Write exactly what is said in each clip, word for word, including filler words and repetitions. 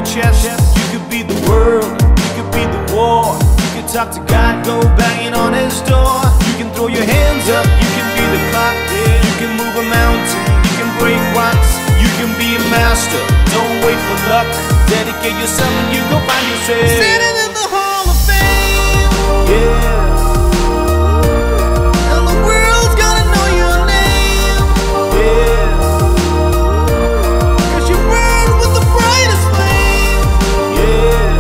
your chest. You could be the world, you could be the war. You can talk to God, go banging on his door. You can throw your hands up, you can be the clock. You can move a mountain, you can break rocks. You can be a master, don't wait for luck. Dedicate yourself and you go find yourself sitting in the Hall of Fame. Yeah. And the world's gonna know your name. Yeah. Cause you burn with the brightest flame. Yeah.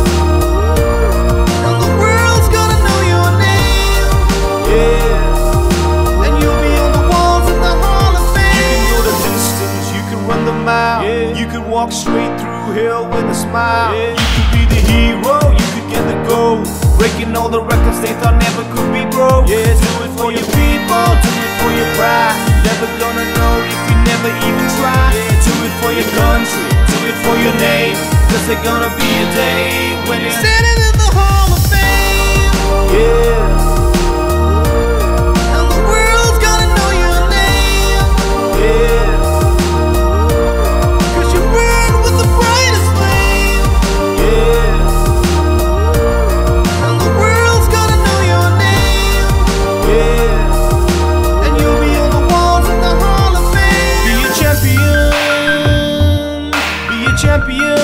And the world's gonna know your name. Yeah. And you'll be on the walls in the Hall of Fame. You can go the distance, you can run the mile. Yeah. You can walk straight through hell with a smile. Yeah. You could be the hero, you could get the gold. Breaking all the records they thought never could be broke. Yeah, do it for your people, do it for your pride. Never gonna know if you never even try. Yeah, do it for your country, do it for your name. Cause there's gonna be a day when you're sitting in the Hall of Fame. Yeah. And the world's gonna know your name. Yeah. Cause you burn with the brightest flame. Yeah. And the world's gonna know your name. Yeah. And you'll be on the walls in the Hall of Fame. Be a champion. Be a champion.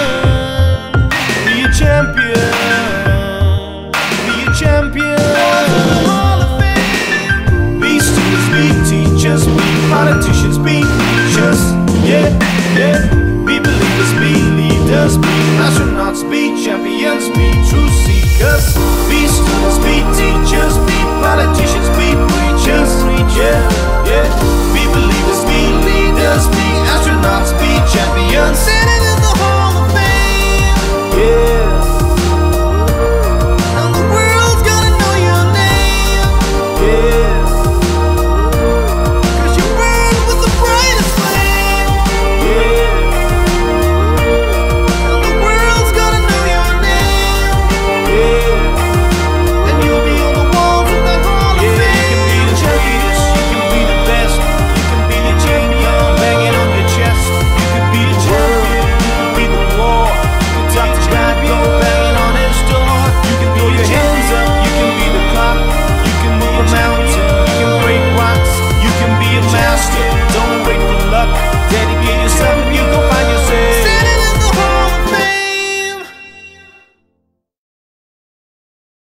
Be a champion. Be a champion. Hall of Fame. Be students, be teachers, be politicians, be preachers. Yeah, yeah. Be believers, be leaders, be astronauts, be champions, be truth seekers. Be students, be teachers, be politicians, be preachers. Yeah, yeah. Be believers, be leaders, be astronauts, be champions.